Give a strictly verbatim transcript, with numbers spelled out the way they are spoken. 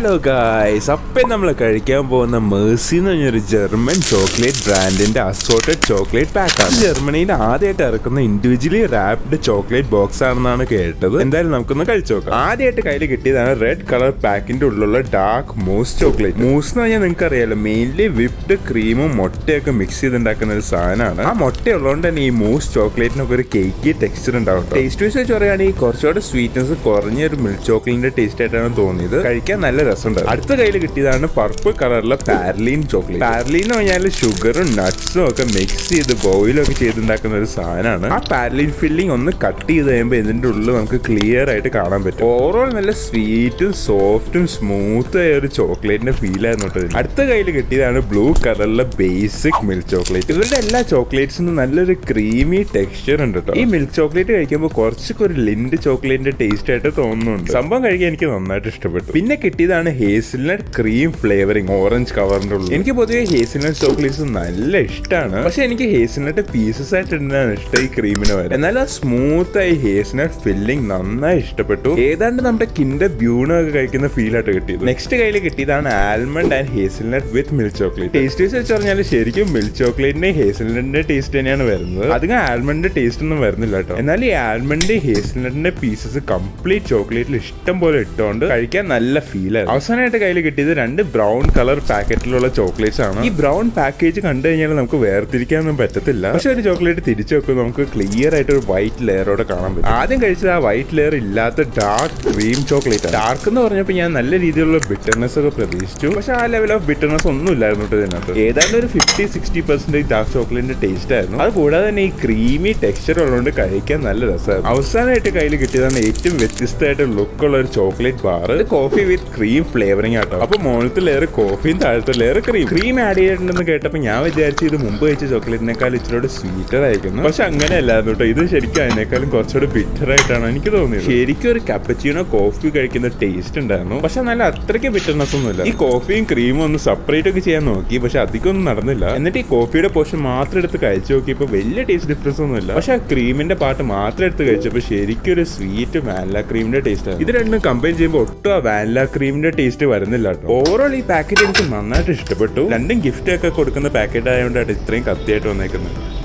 Hello guys, അപ്പോൾ നമ്മൾ കഴിക്കാൻ പോകുന്ന Merci എന്ന് പറഞ്ഞൊരു ജർമ്മൻ ചോക്ലേറ്റ് ബ്രാൻഡിന്റെ അസോർട്ടഡ് ചോക്ലേറ്റ് പാക്കാണ്. ജർമ്മനിയിൽ ആദ്യമായിട്ട് ഇറക്കുന്ന ഇൻഡിവിജ്വലി റാപ്ഡ് ചോക്ലേറ്റ് ബോക്സ് ആണെന്നാണ് കേട്ടത്. എന്തായാലും നമുക്കൊന്ന് കഴിച്ചു നോക്കാം. ആദ്യമായിട്ട് കയ്യിൽ കിട്ടിയതാണ് റെഡ് കളർ പാക്കിന്റെ ഉള്ളിലുള്ള ഡാർക്ക് മൂസ് ചോക്ലേറ്റ്. മൂസ് എന്ന് പറഞ്ഞാൽ നിങ്ങൾക്ക് അറിയാലോ, മെയിൻലി വിപ്ഡ് ക്രീമും മുട്ടയൊക്കെ മിക്സ് ചെയ്തുണ്ടാക്കുന്ന ഒരു സാധനമാണ്. ആ മുട്ട ഉള്ളതുകൊണ്ട് തന്നെ ഈ മൂസ് ചോക്ലേറ്റിനൊക്കെ ഒരു കേക്കി ടെക്സ്ചർ ഉണ്ടാവും. ടേസ്റ്റ് വൈസ് വെച്ച് പറയുകയാണെങ്കിൽ കുറച്ചുകൂടെ സ്വീറ്റ്നസ് കുറഞ്ഞ ഒരു മിൽക്ക് ചോക്ലേറ്റിന്റെ ടേസ്റ്റ് ആയിട്ടാണ് തോന്നിയത്. കഴിക്കാൻ നല്ല രസമുണ്ട്. അടുത്ത കയ്യിൽ കിട്ടിയതാണ് പർപ്പിൾ കളറിലെ പാരലീൻ ചോക്ലേറ്റ്. പാരലീൻ എന്ന് പറഞ്ഞാൽ ഷുഗറും നട്ട്സും ഒക്കെ മിക്സ് ചെയ്ത് ബോയിലൊക്കെ ചെയ്തുണ്ടാക്കുന്ന ഒരു സാധനമാണ്. ആ പാരലീൻ ഫില്ലിംഗ് ഒന്ന് കട്ട് ചെയ്ത് കഴിയുമ്പോൾ ഇതിന്റെ ഉള്ളിൽ നമുക്ക് ക്ലിയർ ആയിട്ട് കാണാൻ പറ്റും. ഓവറോൾ നല്ല സ്വീറ്റും സോഫ്റ്റും സ്മൂത്ത് ആയ ഒരു ചോക്ലേറ്റിന്റെ ഫീൽ ആയിരുന്നു കേട്ടോ. അടുത്ത കയ്യിൽ കിട്ടിയതാണ് ബ്ലൂ കളറിലെ ബേസിക് മിൽക്ക് ചോക്ലേറ്റ്. ഇവരുടെ എല്ലാ ചോക്ലേറ്റ്സിനും നല്ലൊരു ക്രീമി ടെക്സ്ചർ ഉണ്ട് കേട്ടോ. ഈ മിൽക്ക് ചോക്ലേറ്റ് കഴിക്കുമ്പോൾ കുറച്ചൊക്കെ ഒരു ലിൻഡ് ചോക്ലേറ്റിന്റെ ടേസ്റ്റ് ആയിട്ട് തോന്നുന്നുണ്ട്. സംഭവം കഴിക്കാൻ എനിക്ക് നന്നായിട്ട് ഇഷ്ടപ്പെട്ടു. പിന്നെ കിട്ടിയതാണ് ഹേസിൽനട്ട് ക്രീം ഫ്ലേവറിംഗ് ഓറഞ്ച് കവറിന്റെ ഉള്ളിൽ. എനിക്ക് പൊതുവെ ഹേസിൽനട്ട് ചോക്ലേറ്റ്സ് നല്ല ഇഷ്ടമാണ്. പക്ഷെ എനിക്ക് ഹേസിൽനട്ട് പീസസ് ആയിട്ട് ഇടുന്നതാണ് ഇഷ്ടം ഈ ക്രീമിന് വരെ. എന്നാൽ ആ സ്മൂത്ത് ആയി ഹേസിൽനട്ട് ഫില്ലിംഗ് നന്നായി ഇഷ്ടപ്പെട്ടു. ഏതാണ്ട് നമ്മുടെ കിൻഡർ ബ്യൂണോ ഒക്കെ കഴിക്കുന്ന ഫീൽ ആയിട്ട് കിട്ടിയത്. നെക്സ്റ്റ് കയ്യിൽ കിട്ടിയതാണ് almond and hazelnut with milk chocolate. Taste wise വെച്ച് പറഞ്ഞാൽ ശരിക്കും മിൽക്ക് ചോക്ലേറ്റിന്റെ ഹേസിൽനട്ടിന്റെ ടേസ്റ്റ് തന്നെയാണ് വരുന്നത്. അധികം ആൽമണ്ടിന്റെ ടേസ്റ്റ് ഒന്നും വരുന്നില്ല കേട്ടോ. എന്നാൽ ഈ ആൽമണ്ട് ഹേസിൽനട്ടിന്റെ പീസസ് കംപ്ലീറ്റ് ചോക്ലേറ്റിൽ ഇഷ്ടം പോലെ ഇട്ടുകൊണ്ട് കഴിക്കാൻ നല്ല ഫീൽ ആയിരുന്നു. അവസാനമായിട്ട് കയ്യിൽ കിട്ടിയത് രണ്ട് ബ്രൗൺ കളർ പാക്കറ്റിലുള്ള ചോക്ലേറ്റ്സ് ആണ്. ഈ ബ്രൗൺ പാക്കേജ് കണ്ടു കഴിഞ്ഞാൽ നമുക്ക് വേർതിരിക്കാനൊന്നും പറ്റത്തില്ല. പക്ഷെ ഒരു ചോക്ലേറ്റ് തിരിച്ചു വെക്കുമ്പോൾ നമുക്ക് ക്ലിയർ ആയിട്ട് ഒരു വൈറ്റ് ലെയറോടെ കാണാൻ പറ്റും. ആദ്യം കഴിച്ചത് ആ വൈറ്റ് ലെയർ ഇല്ലാത്ത ഡാർക്ക് ക്രീം ചോക്ലേറ്റ്. ഡാർക്ക് എന്ന് പറഞ്ഞപ്പോൾ ഞാൻ നല്ല രീതിയിലുള്ള ബിറ്റർനെസ് ഒക്കെ പ്രതീക്ഷിച്ചു. പക്ഷെ ആ ലെവൽ ഓഫ് ബിറ്റർനെസ് ഒന്നും ഇല്ലായിരുന്നു ഇതിനകത്ത്. ഏതാണ്ട് ഒരു ഫിഫ്റ്റി സിക്സ്റ്റി പെർസെന്റേജ് ഡാർക്ക് ചോക്ലേറ്റിന്റെ ടേസ്റ്റ് ആയിരുന്നു. അത് കൂടാതെ തന്നെ ഈ ക്രീമി ടെക്സ്ചർ ഉള്ളതുകൊണ്ട് കഴിക്കാൻ നല്ല രസമായിരുന്നു. അവസാനമായിട്ട് കയ്യിൽ കിട്ടിയതാണ് ഏറ്റവും വ്യത്യസ്തമായിട്ട് ലുക്കുള്ള ഒരു ചോക്ലേറ്റ് ബാർ. ഇത് കോഫി വിത്ത് ക്രീം ഫ്ലേവറിംഗ് ആട്ടോ. അപ്പൊ മുകളിലത്തെ ലെയർ കോഫിയും താഴത്തെ ലെയർ ക്രീം ക്രീം ആഡ് ചെയ്തിട്ടുണ്ടെന്ന് കേട്ടപ്പോൾ ഞാൻ വിചാരിച്ചു ഇത് മുമ്പ് കഴിച്ച ചോക്ലേറ്റിനേക്കാൾ ഇച്ചിരി സ്വീറ്റർ ആയിരിക്കുന്നു. പക്ഷെ അങ്ങനെ അല്ലായിരുന്നു കേട്ടോ. ഇത് ശരിക്കും അതിനേക്കാളും കുറച്ചുകൂടെ ബിറ്റർ ആയിട്ടാണ് എനിക്ക് തോന്നിയത്. ശരിക്കും ഒരു കപ്പച്ചീനോ കോഫി കഴിക്കുന്ന ടേസ്റ്റ് ഉണ്ടായിരുന്നു. പക്ഷെ നല്ല അത്രയ്ക്ക് ബിറ്റർനെസ് ഒന്നുമില്ല. ഈ കോഫിയും ക്രീമും ഒന്ന് സെപ്പറേറ്റ് ഒക്കെ ചെയ്യാൻ നോക്കി, പക്ഷെ അധികം ഒന്നും നടന്നില്ല. എന്നിട്ട് ഈ കോഫിയുടെ പോർഷൻ മാത്രം എടുത്ത് കഴിച്ചു നോക്കിയപ്പോൾ വലിയ ടേസ്റ്റ് ഡിഫറൻസ് ഒന്നും ഇല്ല. പക്ഷെ ആ ക്രീമിന്റെ പാർട്ട് മാത്രം എടുത്ത് കഴിച്ചപ്പോൾ ശരിക്കും ഒരു സ്വീറ്റ് വാനില ക്രീമിന്റെ ടേസ്റ്റ് ആണ്. ഇത് രണ്ടും കമ്പൈൻ ചെയ്യുമ്പോൾ ഒട്ടും ആ വാനില ക്രീമിന്റെ ടേസ്റ്റ് വരുന്നില്ല കേട്ടോ. ഓവറോൾ ഈ പാക്കറ്റ് എനിക്ക് നന്നായിട്ട് ഇഷ്ടപ്പെട്ടു. രണ്ടും ഗിഫ്റ്റ് ഒക്കെ കൊടുക്കുന്ന പാക്കറ്റ് ആയതുകൊണ്ടാണ് ഇത്രയും കത്തിയായിട്ട് വന്നേക്കുന്നത്.